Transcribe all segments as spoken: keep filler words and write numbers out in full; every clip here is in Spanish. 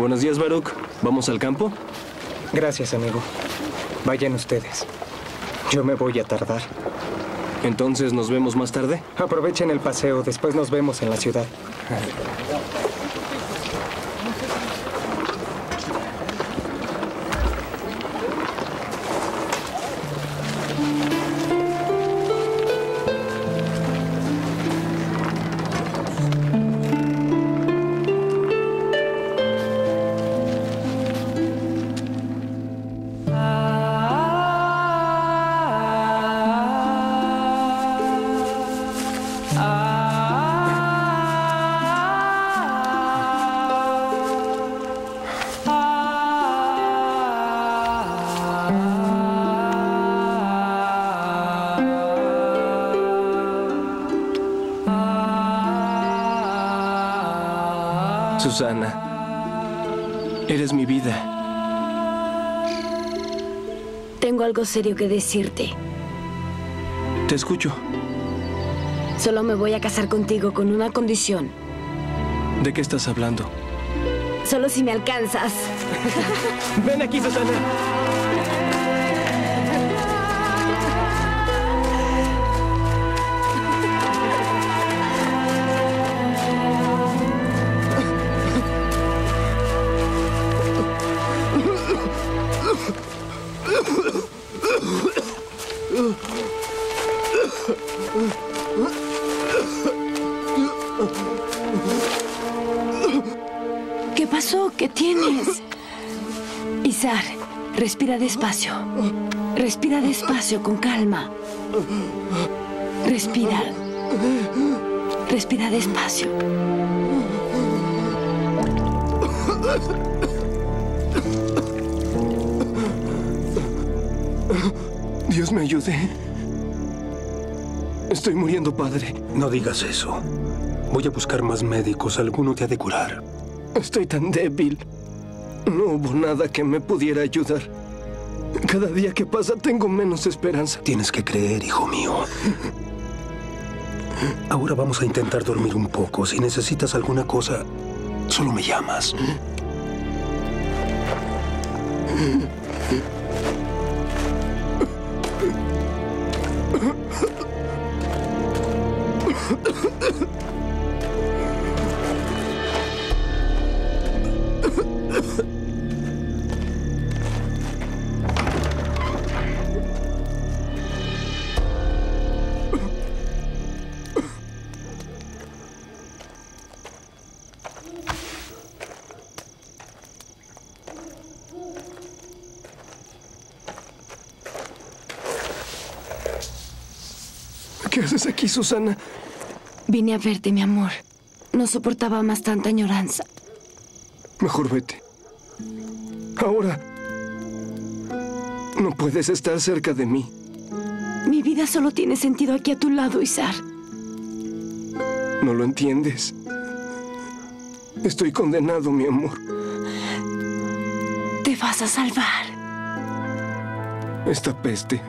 Buenos días, Baruch. ¿Vamos al campo? Gracias, amigo. Vayan ustedes. Yo me voy a tardar. Entonces, ¿nos vemos más tarde? Aprovechen el paseo. Después nos vemos en la ciudad. Susana, eres mi vida. Tengo algo serio que decirte. Te escucho. Solo me voy a casar contigo con una condición. ¿De qué estás hablando? Solo si me alcanzas. Ven aquí, Susana. ¿Qué pasó? ¿Qué tienes? Izar, respira despacio. Respira despacio, con calma. Respira. Respira despacio. Dios me ayude. Estoy muriendo, padre. No digas eso. Voy a buscar más médicos. Alguno te ha de curar. Estoy tan débil. No hubo nada que me pudiera ayudar. Cada día que pasa tengo menos esperanza. Tienes que creer, hijo mío. Ahora vamos a intentar dormir un poco. Si necesitas alguna cosa, solo me llamas. ¿Qué haces aquí, Susana? Vine a verte, mi amor. No soportaba más tanta añoranza. Mejor vete. Ahora. No puedes estar cerca de mí. Mi vida solo tiene sentido aquí a tu lado, Izar. No lo entiendes. Estoy condenado, mi amor. Te vas a salvar. Esta peste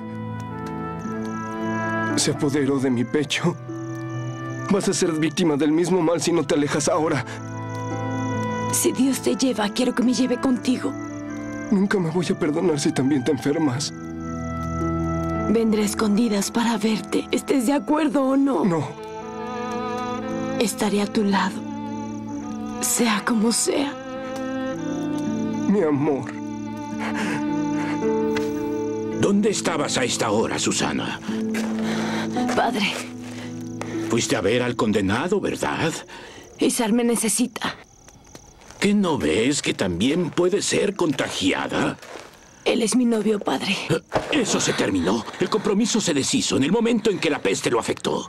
se apoderó de mi pecho. Vas a ser víctima del mismo mal si no te alejas ahora. Si Dios te lleva, quiero que me lleve contigo. Nunca me voy a perdonar si también te enfermas. Vendré a escondidas para verte, estés de acuerdo o no. No. Estaré a tu lado, sea como sea. Mi amor. ¿Dónde estabas a esta hora, Susana? Padre. Fuiste a ver al condenado, ¿verdad? Izar me necesita. ¿Qué no ves que también puede ser contagiada? Él es mi novio, padre. Eso se terminó. El compromiso se deshizo en el momento en que la peste lo afectó.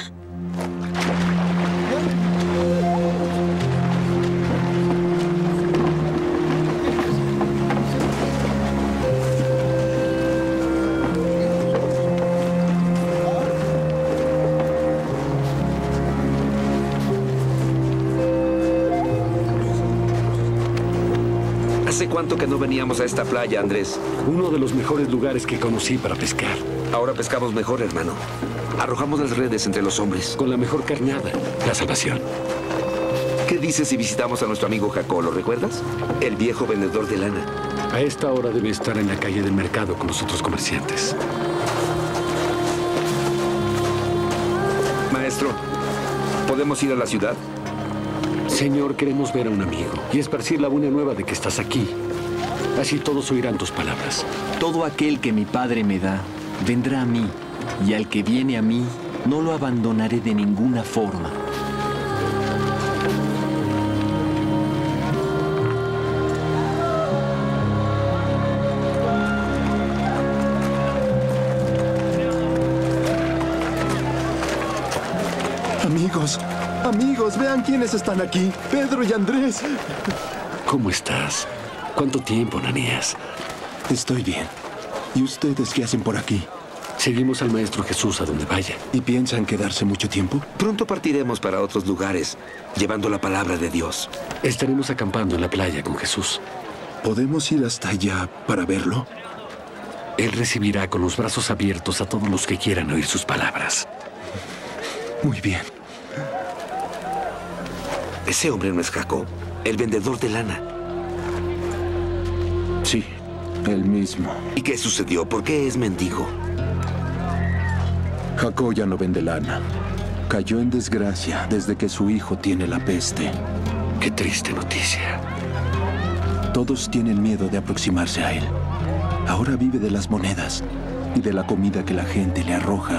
¿Hace cuánto que no veníamos a esta playa, Andrés? Uno de los mejores lugares que conocí para pescar. Ahora pescamos mejor, hermano. Arrojamos las redes entre los hombres. Con la mejor carnada, la salvación. ¿Qué dices si visitamos a nuestro amigo Jacob? ¿Lo recuerdas? El viejo vendedor de lana. A esta hora debe estar en la calle del mercado con los otros comerciantes. Maestro, ¿podemos ir a la ciudad? Señor, queremos ver a un amigo y esparcir la buena nueva de que estás aquí. Así todos oirán tus palabras. Todo aquel que mi Padre me da, vendrá a mí, y al que viene a mí, no lo abandonaré de ninguna forma. Amigos, amigos, vean quiénes están aquí. Pedro y Andrés. ¿Cómo estás? ¿Cuánto tiempo, Ananías? Estoy bien. ¿Y ustedes qué hacen por aquí? Seguimos al Maestro Jesús a donde vaya. ¿Y piensan quedarse mucho tiempo? Pronto partiremos para otros lugares, llevando la palabra de Dios. Estaremos acampando en la playa con Jesús. ¿Podemos ir hasta allá para verlo? Él recibirá con los brazos abiertos a todos los que quieran oír sus palabras. Muy bien. Ese hombre no es Jacob, el vendedor de lana. Sí, el mismo. ¿Y qué sucedió? ¿Por qué es mendigo? Jacob ya no vende lana. Cayó en desgracia desde que su hijo tiene la peste. Qué triste noticia. Todos tienen miedo de aproximarse a él. Ahora vive de las monedas y de la comida que la gente le arroja.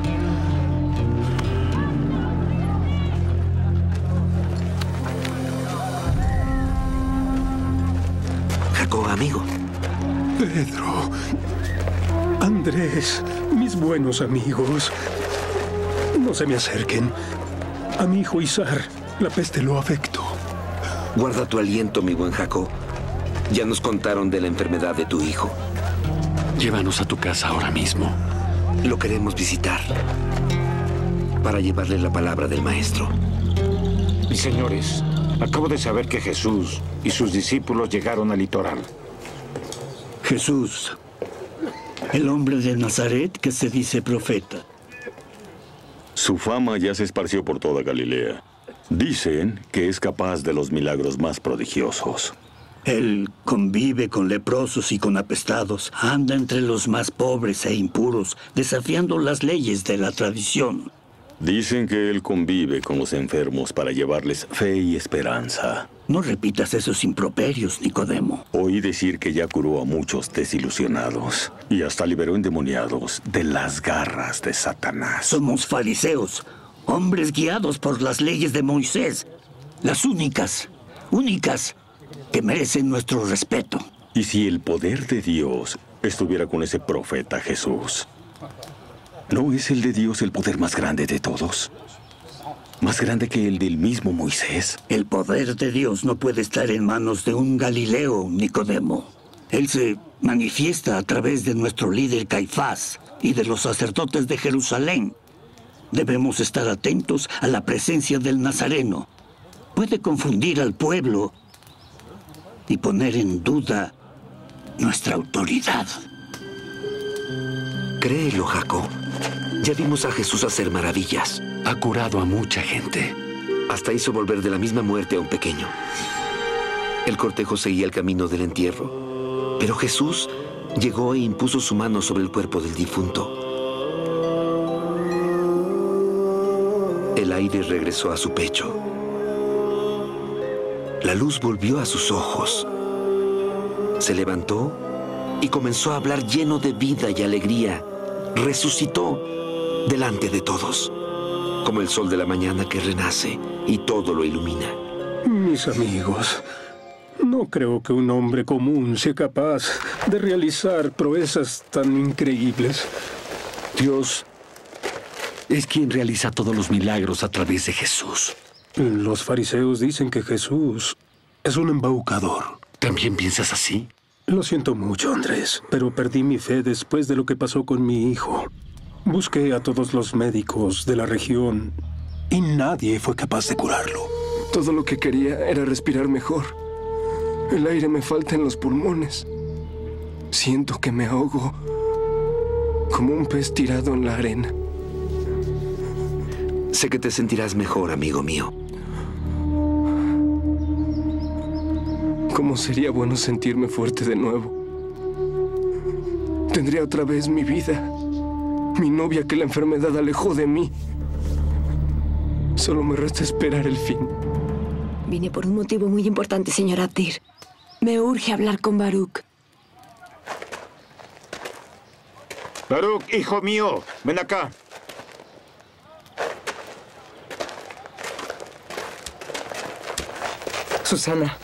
Jacob, amigo. Pedro, Andrés, mis buenos amigos. No se me acerquen. A mi hijo Izar, la peste lo afectó. Guarda tu aliento, mi buen Jacob. Ya nos contaron de la enfermedad de tu hijo. Llévanos a tu casa ahora mismo. Lo queremos visitar para llevarle la palabra del Maestro. Mis señores, acabo de saber que Jesús y sus discípulos llegaron al litoral. Jesús, el hombre de Nazaret que se dice profeta. Su fama ya se esparció por toda Galilea. Dicen que es capaz de los milagros más prodigiosos. Él convive con leprosos y con apestados, anda entre los más pobres e impuros, desafiando las leyes de la tradición. Dicen que él convive con los enfermos para llevarles fe y esperanza. No repitas esos improperios, Nicodemo. Oí decir que ya curó a muchos desilusionados y hasta liberó endemoniados de las garras de Satanás. Somos fariseos, hombres guiados por las leyes de Moisés, las únicas, únicas que merecen nuestro respeto. ¿Y si el poder de Dios estuviera con ese profeta Jesús? ¿No es el de Dios el poder más grande de todos? ¿Más grande que el del mismo Moisés? El poder de Dios no puede estar en manos de un Galileo, Nicodemo. Él se manifiesta a través de nuestro líder Caifás y de los sacerdotes de Jerusalén. Debemos estar atentos a la presencia del Nazareno. Puede confundir al pueblo y poner en duda nuestra autoridad. Créelo, Jacob. Ya vimos a Jesús hacer maravillas. Ha curado a mucha gente. Hasta hizo volver de la misma muerte a un pequeño. El cortejo seguía el camino del entierro. Pero Jesús llegó e impuso su mano sobre el cuerpo del difunto. El aire regresó a su pecho. La luz volvió a sus ojos. Se levantó y comenzó a hablar lleno de vida y alegría. Resucitó delante de todos, como el sol de la mañana que renace y todo lo ilumina. Mis amigos, no creo que un hombre común sea capaz de realizar proezas tan increíbles. Dios es quien realiza todos los milagros a través de Jesús. Los fariseos dicen que Jesús es un embaucador. ¿También piensas así? Lo siento mucho, Andrés, pero perdí mi fe después de lo que pasó con mi hijo. Busqué a todos los médicos de la región y nadie fue capaz de curarlo. Todo lo que quería era respirar mejor. El aire me falta en los pulmones. Siento que me ahogo como un pez tirado en la arena. Sé que te sentirás mejor, amigo mío. ¿Cómo sería bueno sentirme fuerte de nuevo? Tendría otra vez mi vida. Mi novia que la enfermedad alejó de mí. Solo me resta esperar el fin. Vine por un motivo muy importante, señor Abdir. Me urge hablar con Baruch. Baruch, hijo mío, ven acá. Susana.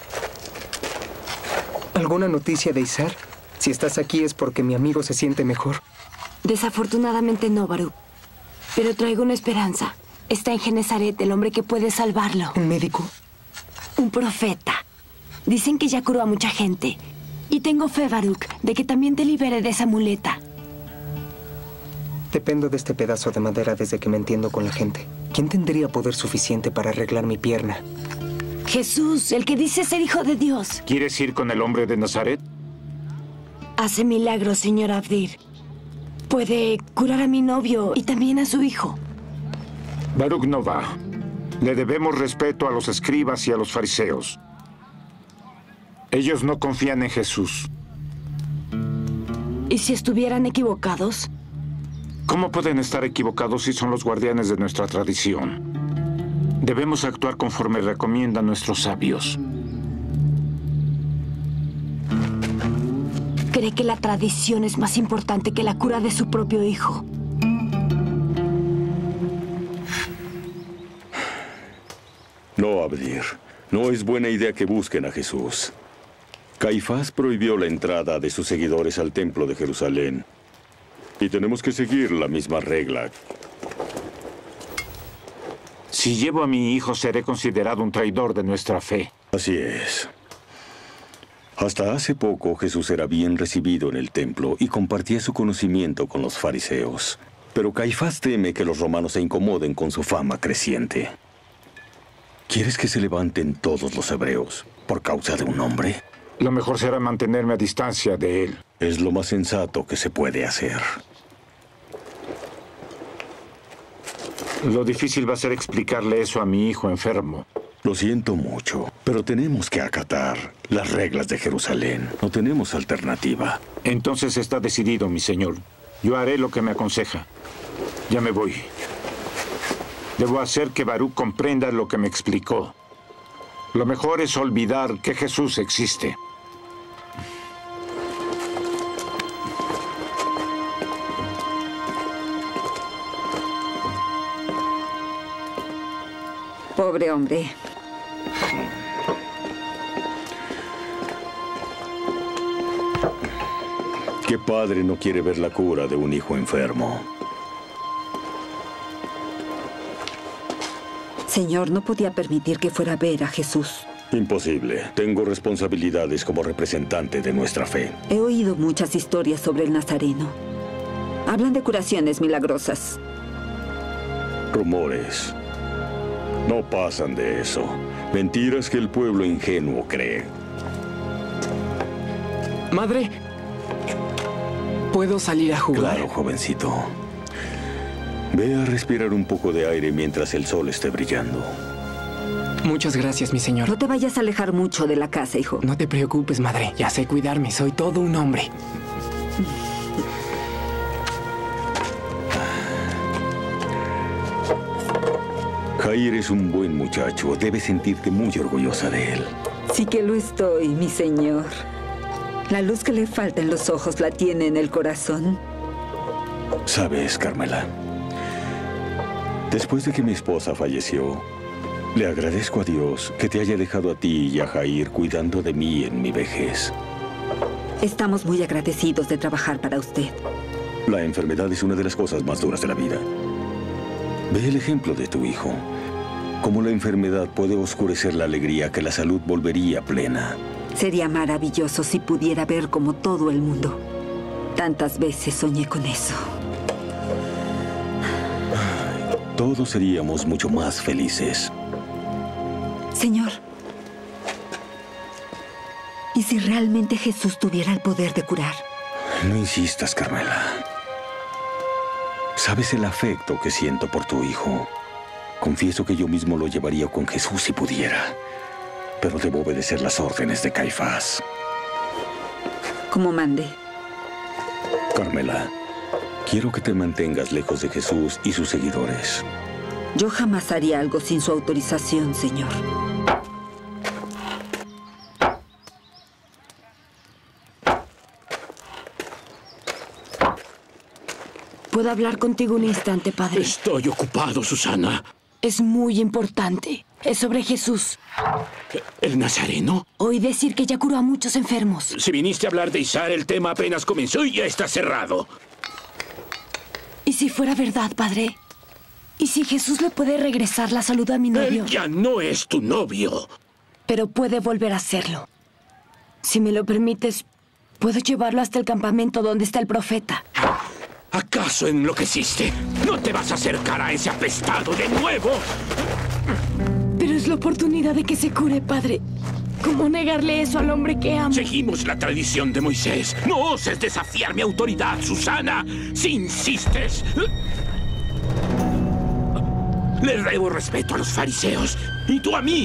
¿Alguna noticia de Izar? Si estás aquí es porque mi amigo se siente mejor. Desafortunadamente no, Baruch. Pero traigo una esperanza. Está en Genezaret, el hombre que puede salvarlo. ¿Un médico? Un profeta. Dicen que ya curó a mucha gente. Y tengo fe, Baruch, de que también te libere de esa muleta. Dependo de este pedazo de madera desde que me entiendo con la gente. ¿Quién tendría poder suficiente para arreglar mi pierna? Jesús, el que dice ser hijo de Dios. ¿Quieres ir con el hombre de Nazaret? Hace milagros, señor Abdir. Puede curar a mi novio y también a su hijo. Baruch no va. Le debemos respeto a los escribas y a los fariseos. Ellos no confían en Jesús. ¿Y si estuvieran equivocados? ¿Cómo pueden estar equivocados si son los guardianes de nuestra tradición? Debemos actuar conforme recomiendan nuestros sabios. Cree que la tradición es más importante que la cura de su propio hijo. No, Abdir. No es buena idea que busquen a Jesús. Caifás prohibió la entrada de sus seguidores al templo de Jerusalén. Y tenemos que seguir la misma regla. Si llevo a mi hijo, seré considerado un traidor de nuestra fe. Así es. Hasta hace poco, Jesús era bien recibido en el templo y compartía su conocimiento con los fariseos. Pero Caifás teme que los romanos se incomoden con su fama creciente. ¿Quieres que se levanten todos los hebreos por causa de un hombre? Lo mejor será mantenerme a distancia de él. Es lo más sensato que se puede hacer. Lo difícil va a ser explicarle eso a mi hijo enfermo. Lo siento mucho, pero tenemos que acatar las reglas de Jerusalén. No tenemos alternativa. Entonces está decidido, mi señor. Yo haré lo que me aconseja. Ya me voy. Debo hacer que Baruch comprenda lo que me explicó. Lo mejor es olvidar que Jesús existe. Pobre hombre. ¿Qué padre no quiere ver la cura de un hijo enfermo? Señor, no podía permitir que fuera a ver a Jesús. Imposible. Tengo responsabilidades como representante de nuestra fe. He oído muchas historias sobre el Nazareno. Hablan de curaciones milagrosas. Rumores. No pasan de eso. Mentiras que el pueblo ingenuo cree. Madre, ¿puedo salir a jugar? Claro, jovencito. Ve a respirar un poco de aire mientras el sol esté brillando. Muchas gracias, mi señor. No te vayas a alejar mucho de la casa, hijo. No te preocupes, madre. Ya sé cuidarme. Soy todo un hombre. Jair es un buen muchacho. Debes sentirte muy orgullosa de él. Sí que lo estoy, mi señor. La luz que le falta en los ojos la tiene en el corazón. Sabes, Carmela, después de que mi esposa falleció, le agradezco a Dios que te haya dejado a ti y a Jair cuidando de mí en mi vejez. Estamos muy agradecidos de trabajar para usted. La enfermedad es una de las cosas más duras de la vida. Ve el ejemplo de tu hijo. Cómo la enfermedad puede oscurecer la alegría que la salud volvería plena. Sería maravilloso si pudiera ver como todo el mundo. Tantas veces soñé con eso. Todos seríamos mucho más felices. Señor, ¿y si realmente Jesús tuviera el poder de curar? No insistas, Carmela. ¿Sabes el afecto que siento por tu hijo? Confieso que yo mismo lo llevaría con Jesús si pudiera. pero debo obedecer las órdenes de Caifás. Como mande. Carmela, quiero que te mantengas lejos de Jesús y sus seguidores. Yo jamás haría algo sin su autorización, señor. ¿Puedo hablar contigo un instante, padre? Estoy ocupado, Susana. Es muy importante. Es sobre Jesús. ¿El Nazareno? Oí decir que ya curó a muchos enfermos. Si viniste a hablar de Izar, el tema apenas comenzó y ya está cerrado. ¿Y si fuera verdad, padre? ¿Y si Jesús le puede regresar la salud a mi novio? Él ya no es tu novio. Pero puede volver a serlo. Si me lo permites, puedo llevarlo hasta el campamento donde está el profeta. ¿Acaso enloqueciste? ¿No te vas a acercar a ese apestado de nuevo? Pero es la oportunidad de que se cure, padre. ¿Cómo negarle eso al hombre que amo? Seguimos la tradición de Moisés. No oses desafiar mi autoridad, Susana. Si insistes... Le debo respeto a los fariseos. Y tú a mí.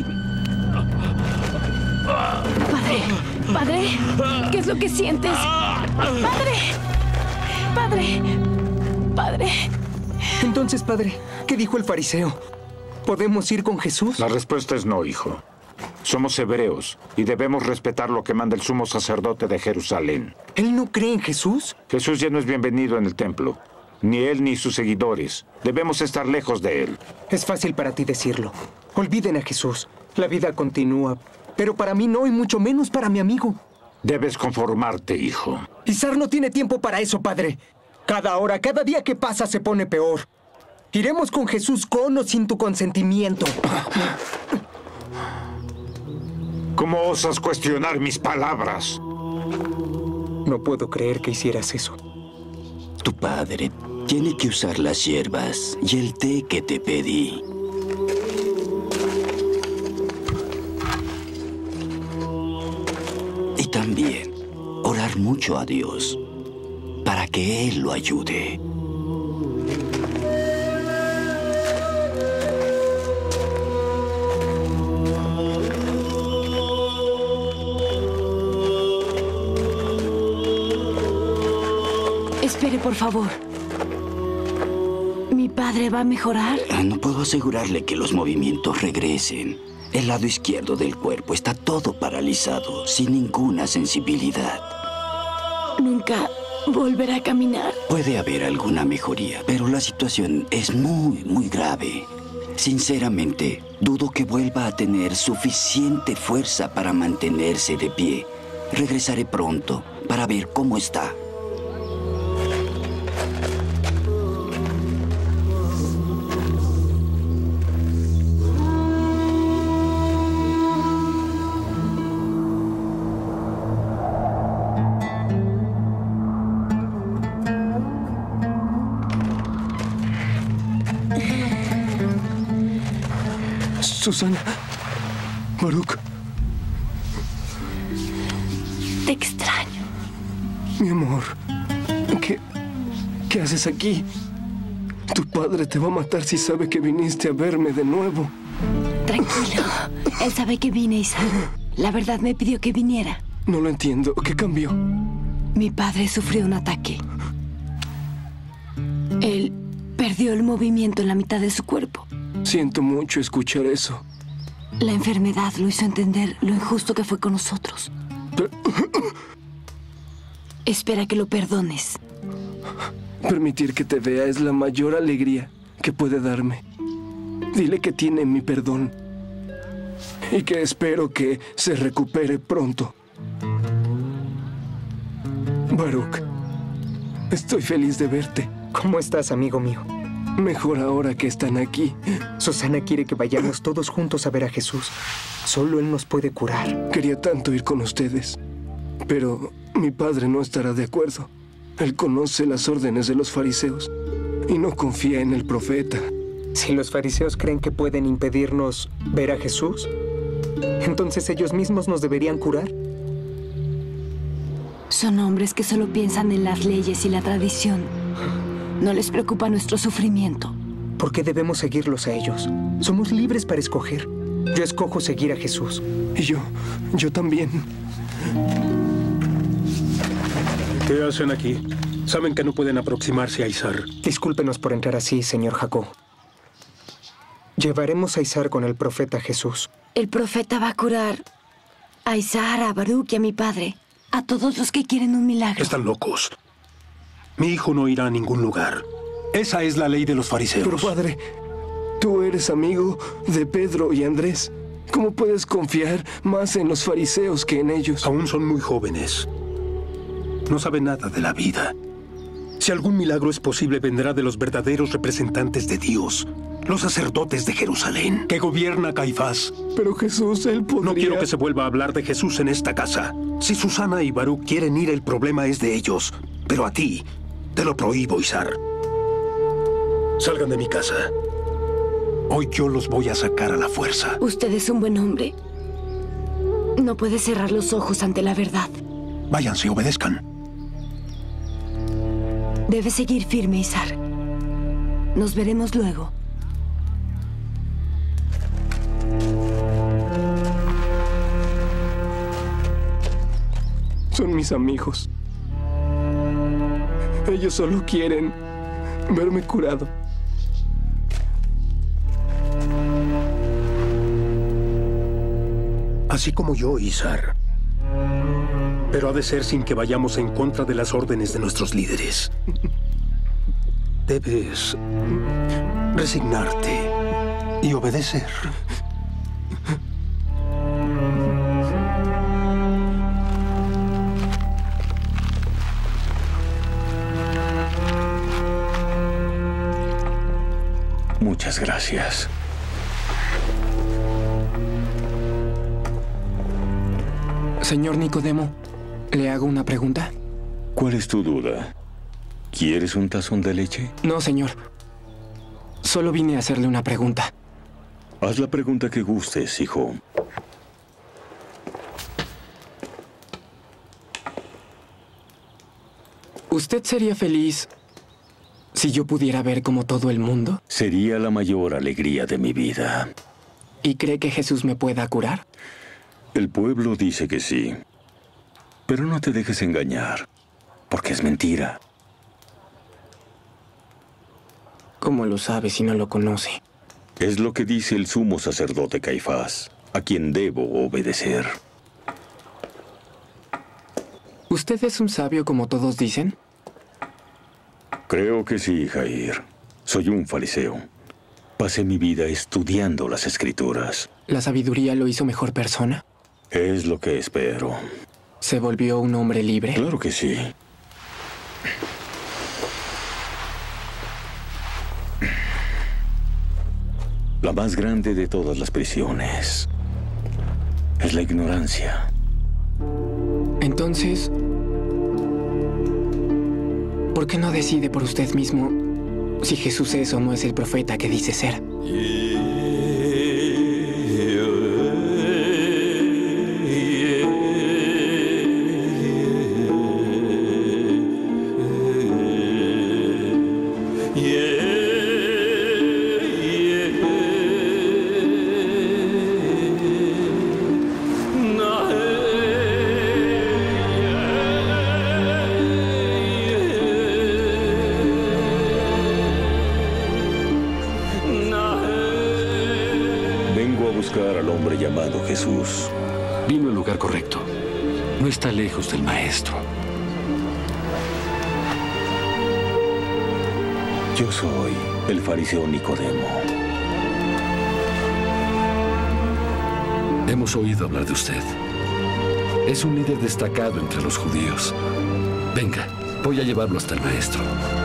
Padre, padre, ¿qué es lo que sientes? Padre, padre, padre. Entonces, padre, ¿qué dijo el fariseo? ¿Podemos ir con Jesús? La respuesta es no, hijo. Somos hebreos y debemos respetar lo que manda el sumo sacerdote de Jerusalén. ¿Él no cree en Jesús? Jesús ya no es bienvenido en el templo. Ni él ni sus seguidores. Debemos estar lejos de él. Es fácil para ti decirlo. Olviden a Jesús. La vida continúa. Pero para mí no, y mucho menos para mi amigo. Debes conformarte, hijo. Izar no tiene tiempo para eso, padre. Cada hora, cada día que pasa se pone peor. Iremos con Jesús con o sin tu consentimiento. ¿Cómo osas cuestionar mis palabras? No puedo creer que hicieras eso. Tu padre tiene que usar las hierbas y el té que te pedí. Y también orar mucho a Dios para que Él lo ayude. Espere, por favor. ¿Mi padre va a mejorar? No puedo asegurarle que los movimientos regresen. El lado izquierdo del cuerpo está todo paralizado, sin ninguna sensibilidad. ¿Nunca volverá a caminar? Puede haber alguna mejoría, pero la situación es muy, muy grave. Sinceramente, dudo que vuelva a tener suficiente fuerza para mantenerse de pie. Regresaré pronto para ver cómo está. Susana. Baruch. Te extraño. Mi amor. ¿Qué, qué haces aquí? Tu padre te va a matar si sabe que viniste a verme de nuevo. Tranquilo. Él sabe que vine, Isaac. La verdad me pidió que viniera. No lo entiendo. ¿Qué cambió? Mi padre sufrió un ataque. Él perdió el movimiento en la mitad de su cuerpo. Siento mucho escuchar eso. La enfermedad lo hizo entender lo injusto que fue con nosotros. Pero... Espera que lo perdones. Permitir que te vea es la mayor alegría que puede darme. Dile que tiene mi perdón y que espero que se recupere pronto. Baruch, estoy feliz de verte. ¿Cómo estás, amigo mío? Mejor ahora que están aquí. Susana quiere que vayamos todos juntos a ver a Jesús. Solo Él nos puede curar. Quería tanto ir con ustedes, pero mi padre no estará de acuerdo. Él conoce las órdenes de los fariseos y no confía en el profeta. Si los fariseos creen que pueden impedirnos ver a Jesús, entonces ellos mismos nos deberían curar. Son hombres que solo piensan en las leyes y la tradición. No les preocupa nuestro sufrimiento. ¿Por qué debemos seguirlos a ellos? Somos libres para escoger. Yo escojo seguir a Jesús. Y yo, yo también. ¿Qué hacen aquí? Saben que no pueden aproximarse a Izar. Discúlpenos por entrar así, señor Jacob. Llevaremos a Izar con el profeta Jesús. El profeta va a curar a Izar, a Baruch y a mi padre. A todos los que quieren un milagro. Están locos. Mi hijo no irá a ningún lugar. Esa es la ley de los fariseos. Pero padre, tú eres amigo de Pedro y Andrés. ¿Cómo puedes confiar más en los fariseos que en ellos? Aún son muy jóvenes. No saben nada de la vida. Si algún milagro es posible, vendrá de los verdaderos representantes de Dios, los sacerdotes de Jerusalén, que gobierna Caifás. Pero Jesús, él podría... No quiero que se vuelva a hablar de Jesús en esta casa. Si Susana y Baruch quieren ir, el problema es de ellos. Pero a ti, te lo prohíbo, Izar. Salgan de mi casa. Hoy yo los voy a sacar a la fuerza. Usted es un buen hombre. No puede cerrar los ojos ante la verdad. Váyanse, obedezcan. Debe seguir firme, Izar. Nos veremos luego. Son mis amigos. Ellos solo quieren verme curado. Así como yo, Izar. Pero ha de ser sin que vayamos en contra de las órdenes de nuestros líderes. Debes resignarte y obedecer. Muchas gracias. Señor Nicodemo, ¿le hago una pregunta? ¿Cuál es tu duda? ¿Quieres un tazón de leche? No, señor. Solo vine a hacerle una pregunta. Haz la pregunta que gustes, hijo. ¿Usted sería feliz si yo pudiera ver como todo el mundo? Sería la mayor alegría de mi vida. ¿Y cree que Jesús me pueda curar? El pueblo dice que sí. Pero no te dejes engañar, porque es mentira. ¿Cómo lo sabe si no lo conoce? Es lo que dice el sumo sacerdote Caifás, a quien debo obedecer. ¿Usted es un sabio como todos dicen? Creo que sí, Jair. Soy un fariseo. Pasé mi vida estudiando las escrituras. ¿La sabiduría lo hizo mejor persona? Es lo que espero. ¿Se volvió un hombre libre? Claro que sí. La más grande de todas las prisiones es la ignorancia. Entonces, ¿por qué no decide por usted mismo si Jesús es o no es el profeta que dice ser? Jesús. Vino al lugar correcto. No está lejos del Maestro. Yo soy el fariseo Nicodemo. Hemos oído hablar de usted. Es un líder destacado entre los judíos. Venga, voy a llevarlo hasta el Maestro.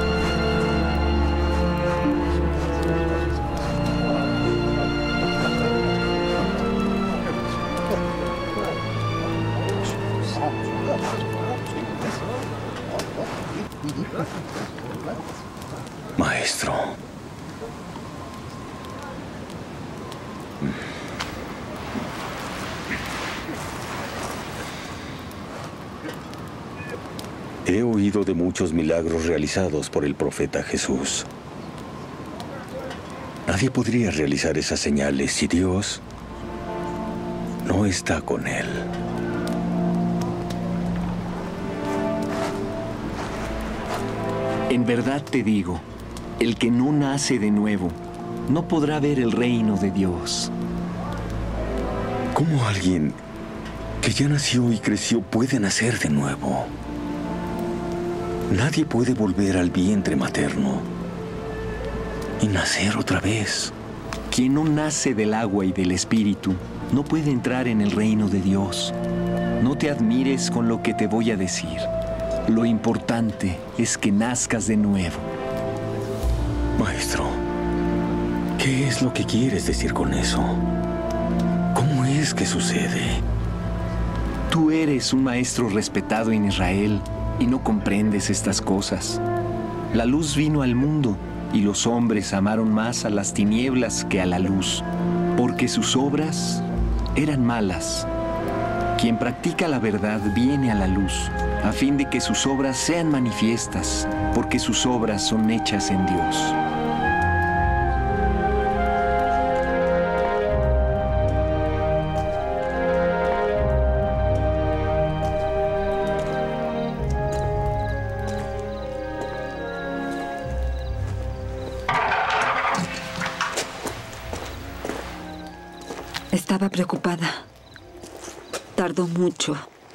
Maestro. He oído de muchos milagros realizados por el profeta Jesús. Nadie podría realizar esas señales si Dios no está con él. En verdad te digo, el que no nace de nuevo no podrá ver el reino de Dios. ¿Cómo alguien que ya nació y creció puede nacer de nuevo? Nadie puede volver al vientre materno y nacer otra vez. Quien no nace del agua y del espíritu no puede entrar en el reino de Dios. No te admires con lo que te voy a decir. Lo importante es que nazcas de nuevo. Maestro, ¿qué es lo que quieres decir con eso? ¿Cómo es que sucede? Tú eres un maestro respetado en Israel y no comprendes estas cosas. La luz vino al mundo y los hombres amaron más a las tinieblas que a la luz, porque sus obras eran malas. Quien practica la verdad viene a la luz, a fin de que sus obras sean manifiestas, porque sus obras son hechas en Dios. Estaba preocupada. Tardó mucho.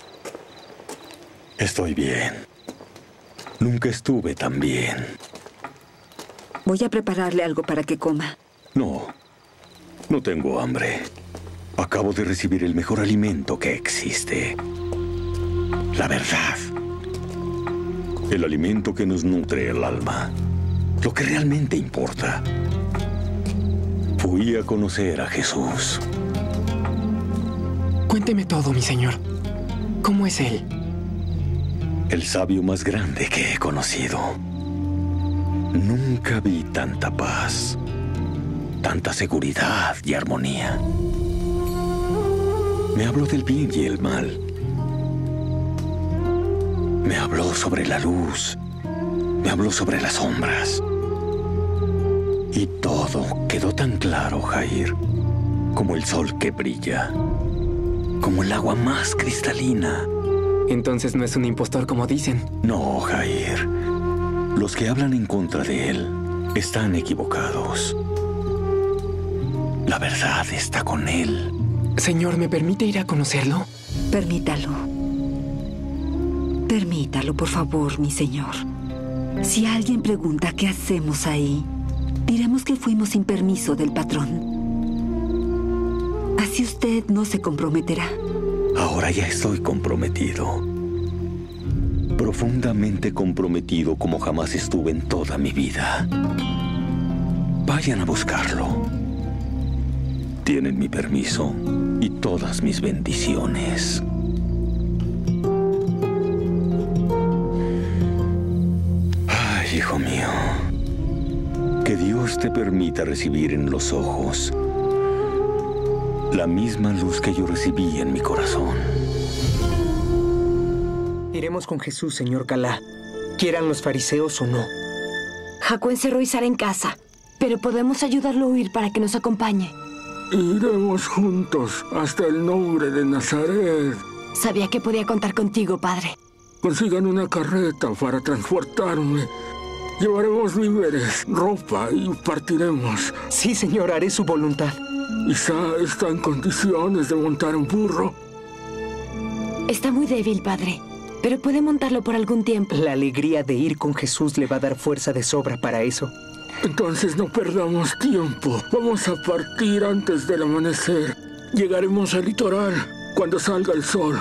Estoy bien. Nunca estuve tan bien. Voy a prepararle algo para que coma. No, no tengo hambre. Acabo de recibir el mejor alimento que existe. La verdad. El alimento que nos nutre el alma. Lo que realmente importa. Fui a conocer a Jesús. Cuénteme todo, mi señor. ¿Cómo es él? El sabio más grande que he conocido. Nunca vi tanta paz, tanta seguridad y armonía. Me habló del bien y el mal. Me habló sobre la luz. Me habló sobre las sombras. Y todo quedó tan claro, Jair, como el sol que brilla, como el agua más cristalina. Entonces no es un impostor como dicen. No, Jair. Los que hablan en contra de él están equivocados. La verdad está con él. Señor, ¿me permite ir a conocerlo? Permítalo. Permítalo, por favor, mi señor. Si alguien pregunta qué hacemos ahí, diremos que fuimos sin permiso del patrón. Así usted no se comprometerá. Ahora ya estoy comprometido. Profundamente comprometido como jamás estuve en toda mi vida. Vayan a buscarlo. Tienen mi permiso y todas mis bendiciones. Ay, hijo mío. Que Dios te permita recibir en los ojos la misma luz que yo recibí en mi corazón. Iremos con Jesús, señor Calá, quieran los fariseos o no. Jacob encerró a Izar en casa, pero podemos ayudarlo a huir para que nos acompañe. Iremos juntos hasta el nombre de Nazaret. Sabía que podía contar contigo, padre. Consigan una carreta para transportarme. Llevaremos víveres, ropa y partiremos. Sí, señor, haré su voluntad. Isa está en condiciones de montar un burro. Está muy débil, padre, pero puede montarlo por algún tiempo. La alegría de ir con Jesús le va a dar fuerza de sobra para eso. Entonces no perdamos tiempo. Vamos a partir antes del amanecer. Llegaremos al litoral cuando salga el sol.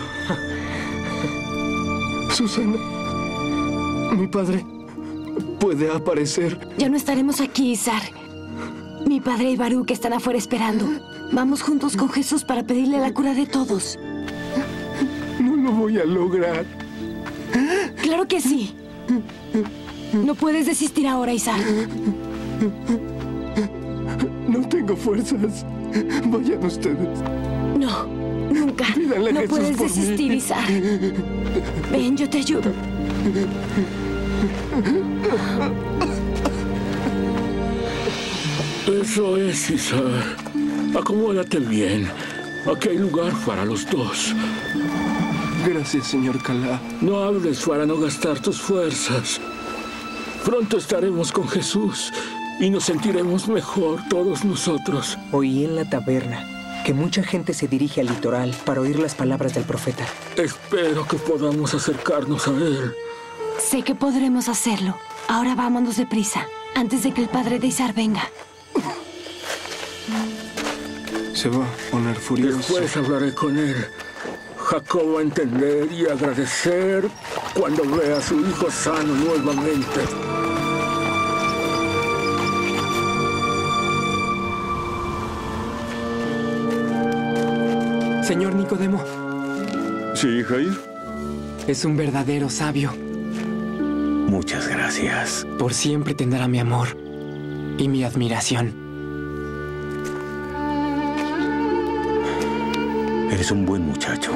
Susana, mi padre puede aparecer. Ya no estaremos aquí, Izar. Mi padre y Baruch están afuera esperando. Vamos juntos con Jesús para pedirle la cura de todos. No lo voy a lograr. Claro que sí. No puedes desistir ahora, Izar. No tengo fuerzas. Vayan ustedes. No, nunca. Pídanle a no Jesús puedes por desistir, mí. Izar. Ven, yo te ayudo. Eso es, Izar. Acomódate bien. Aquí hay lugar para los dos. Gracias, señor Calá. No hables para no gastar tus fuerzas. Pronto estaremos con Jesús y nos sentiremos mejor todos nosotros. Oí en la taberna que mucha gente se dirige al litoral para oír las palabras del profeta. Espero que podamos acercarnos a él. Sé que podremos hacerlo. Ahora vámonos deprisa, antes de que el padre de Izar venga. Se va a poner furioso. Después hablaré con él. Jacob va a entender y agradecer cuando vea a su hijo sano nuevamente. Señor Nicodemo. Sí, Jair. Es un verdadero sabio. Muchas gracias. Por siempre tendrá mi amor y mi admiración. Eres un buen muchacho.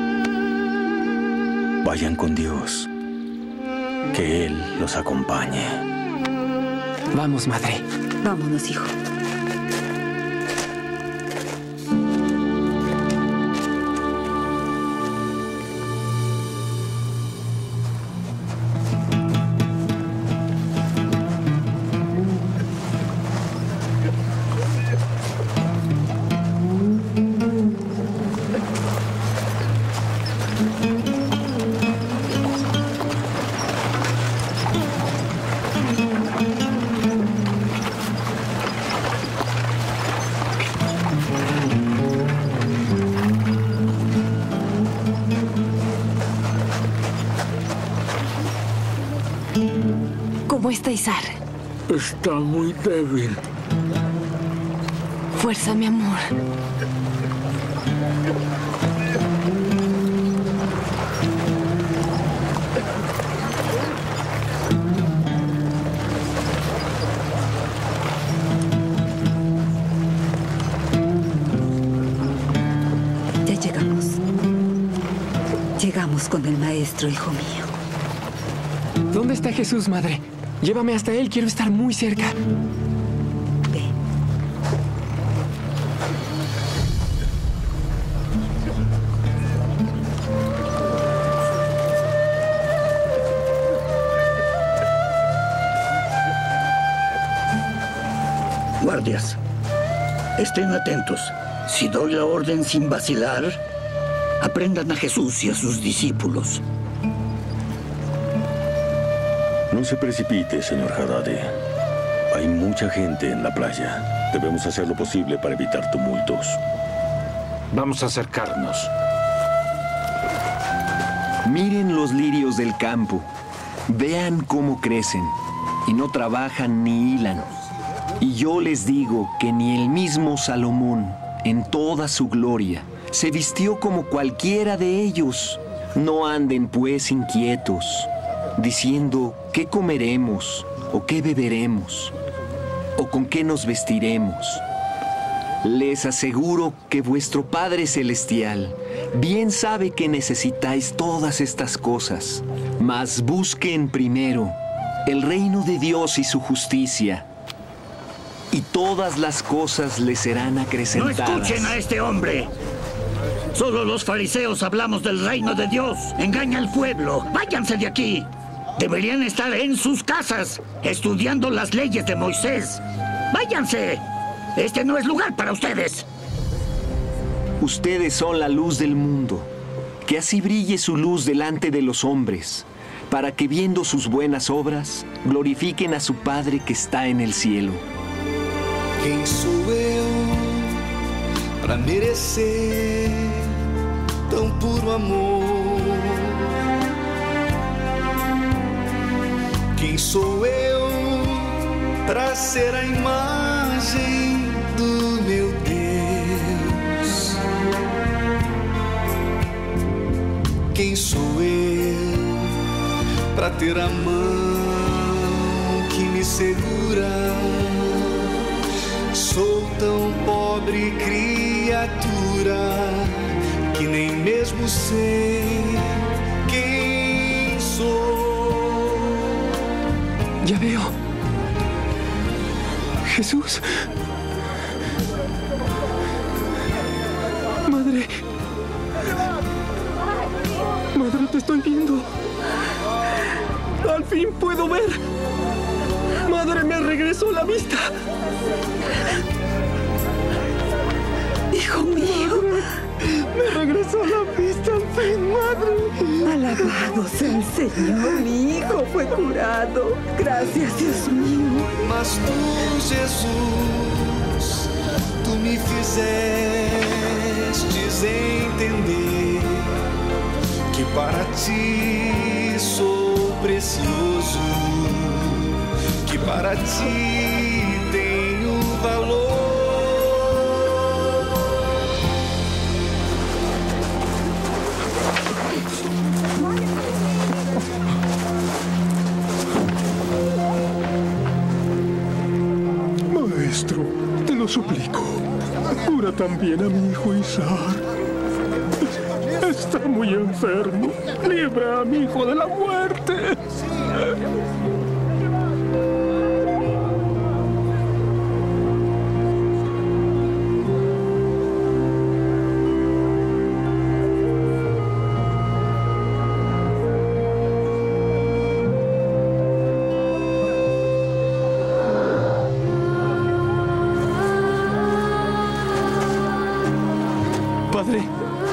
Vayan con Dios. Que Él los acompañe. Vamos, madre. Vámonos, hijo. ¿Cómo está Izar? Está muy débil. Fuerza, mi amor. Ya llegamos. Llegamos con el maestro, hijo mío. ¿Dónde está Jesús, madre? Llévame hasta él, quiero estar muy cerca. Ve. Guardias, estén atentos. Si doy la orden sin vacilar, aprendan a Jesús y a sus discípulos. No se precipite, señor Haddade. Hay mucha gente en la playa. Debemos hacer lo posible para evitar tumultos. Vamos a acercarnos. Miren los lirios del campo. Vean cómo crecen. Y no trabajan ni hilan. Y yo les digo que ni el mismo Salomón, en toda su gloria, se vistió como cualquiera de ellos. No anden pues inquietos, diciendo qué comeremos, o qué beberemos, o con qué nos vestiremos. Les aseguro que vuestro Padre Celestial bien sabe que necesitáis todas estas cosas, mas busquen primero el reino de Dios y su justicia, y todas las cosas les serán acrecentadas. ¡No escuchen a este hombre! Solo los fariseos hablamos del reino de Dios. Engaña al pueblo. ¡Váyanse de aquí! Deberían estar en sus casas, estudiando las leyes de Moisés. ¡Váyanse! Este no es lugar para ustedes. Ustedes son la luz del mundo. Que así brille su luz delante de los hombres, para que viendo sus buenas obras, glorifiquen a su Padre que está en el cielo. Quem sou eu para merecer tão puro amor? Quem sou eu para ser a imagem do meu Deus? Quem sou eu para ter a mão que me segura? Sou tão pobre criatura que nem mesmo sei quem sou. Ya veo. Jesús. Madre. Madre, te estoy viendo. Al fin puedo ver. Madre, me regresó la vista. Hijo mío. Me regresó la vista al fin, madre. Alabado sea el Señor. Mi hijo fue curado. Gracias, Dios mío. Mas tu, Jesus, tu me fizestes entender que para ti sou precioso, que para ti tenho valor. Maestro, te lo suplico. Cura también a mi hijo Isar. Está muy enfermo. Libra a mi hijo de la muerte. Padre.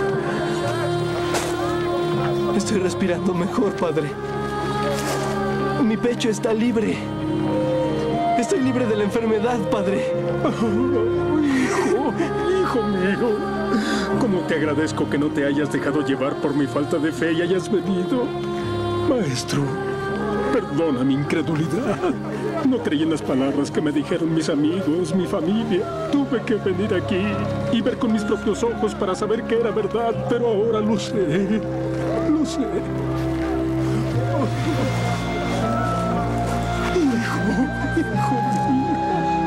Estoy respirando mejor, Padre. Mi pecho está libre. Estoy libre de la enfermedad, Padre. Oh, hijo, hijo mío. Cómo te agradezco que no te hayas dejado llevar por mi falta de fe y hayas venido. Maestro, perdona mi incredulidad. No creí en las palabras que me dijeron mis amigos, mi familia. Tuve que venir aquí y ver con mis propios ojos para saber que era verdad, pero ahora lo sé. Lo sé. Hijo, hijo mío.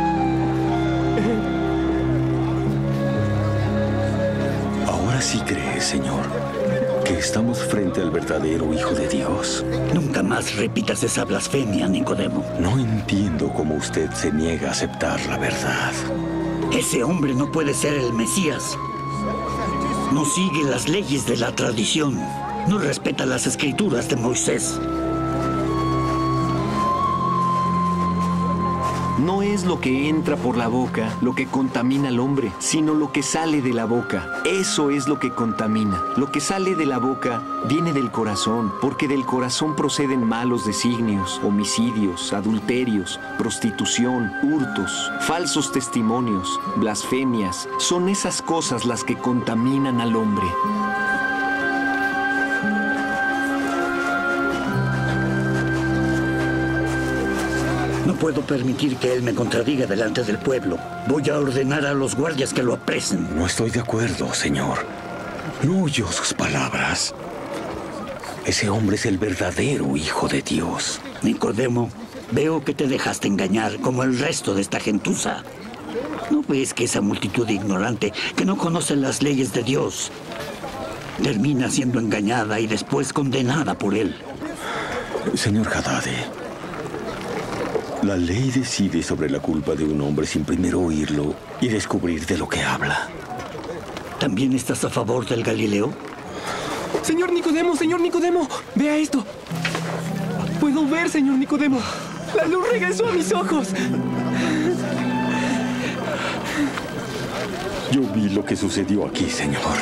Ahora sí crees, Señor, que estamos frente al verdadero Hijo de Dios. Nunca más repitas esa blasfemia, Nicodemo. No entiendo cómo usted se niega a aceptar la verdad. Ese hombre no puede ser el Mesías. No sigue las leyes de la tradición. No respeta las escrituras de Moisés. No es lo que entra por la boca lo que contamina al hombre, sino lo que sale de la boca. Eso es lo que contamina. Lo que sale de la boca viene del corazón, porque del corazón proceden malos designios, homicidios, adulterios, prostitución, hurtos, falsos testimonios, blasfemias. Son esas cosas las que contaminan al hombre. No puedo permitir que él me contradiga delante del pueblo. Voy a ordenar a los guardias que lo apresen. No estoy de acuerdo, Señor. No oyó sus palabras. Ese hombre es el verdadero Hijo de Dios. Nicodemo, veo que te dejaste engañar como el resto de esta gentuza. ¿No ves que esa multitud ignorante que no conoce las leyes de Dios termina siendo engañada y después condenada por él? Señor Haddade, la ley decide sobre la culpa de un hombre sin primero oírlo y descubrir de lo que habla. ¿También estás a favor del Galileo? Señor Nicodemo, señor Nicodemo, vea esto. Puedo ver, señor Nicodemo. La luz regresó a mis ojos. Yo vi lo que sucedió aquí, Señor.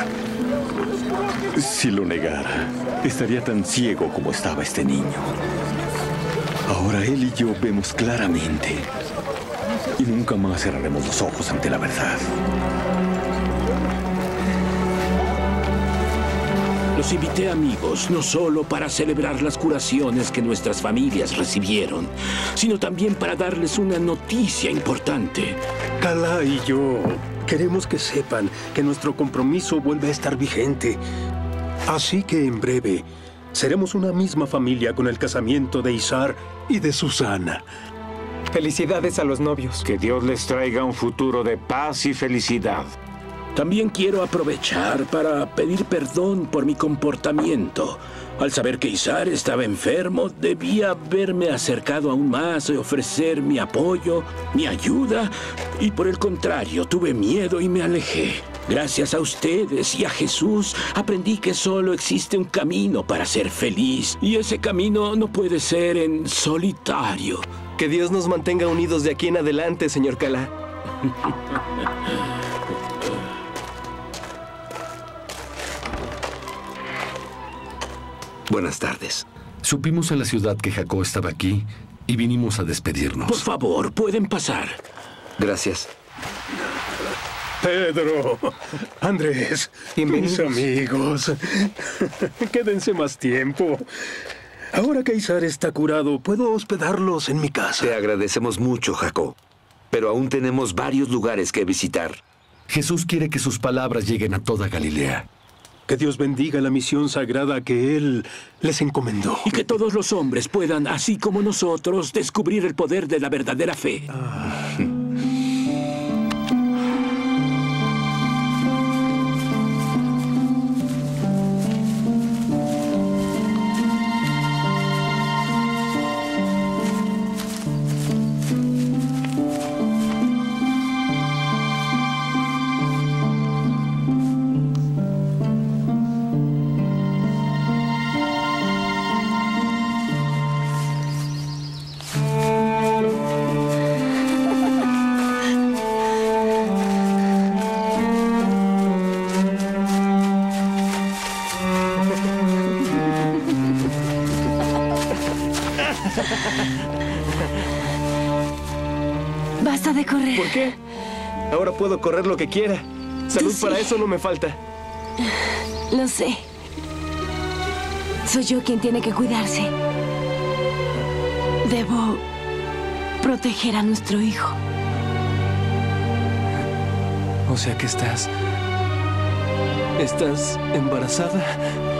Si lo negara, estaría tan ciego como estaba este niño. Ahora él y yo vemos claramente y nunca más cerraremos los ojos ante la verdad. Los invité, amigos, no solo para celebrar las curaciones que nuestras familias recibieron, sino también para darles una noticia importante. Calá y yo queremos que sepan que nuestro compromiso vuelve a estar vigente. Así que en breve seremos una misma familia con el casamiento de Isar y de Susana. Felicidades a los novios. Que Dios les traiga un futuro de paz y felicidad. También quiero aprovechar para pedir perdón por mi comportamiento. Al saber que Isar estaba enfermo, debía haberme acercado aún más y ofrecer mi apoyo, mi ayuda, y por el contrario, tuve miedo y me alejé. Gracias a ustedes y a Jesús, aprendí que solo existe un camino para ser feliz. Y ese camino no puede ser en solitario. Que Dios nos mantenga unidos de aquí en adelante, señor Cala. Buenas tardes. Supimos en la ciudad que Jacob estaba aquí y vinimos a despedirnos. Por favor, pueden pasar. Gracias. Pedro, Andrés, bienvenidos. mis amigos. Quédense más tiempo. Ahora que Isar está curado, puedo hospedarlos en mi casa. Te agradecemos mucho, Jacob. Pero aún tenemos varios lugares que visitar. Jesús quiere que sus palabras lleguen a toda Galilea. Que Dios bendiga la misión sagrada que Él les encomendó. Y que todos los hombres puedan, así como nosotros, descubrir el poder de la verdadera fe. Ah. Basta de correr. ¿Por qué? Ahora puedo correr lo que quiera. Salud Sí. para eso no me falta. Lo sé. Soy yo quien tiene que cuidarse. Debo proteger a nuestro hijo. O sea que estás... ¿Estás embarazada?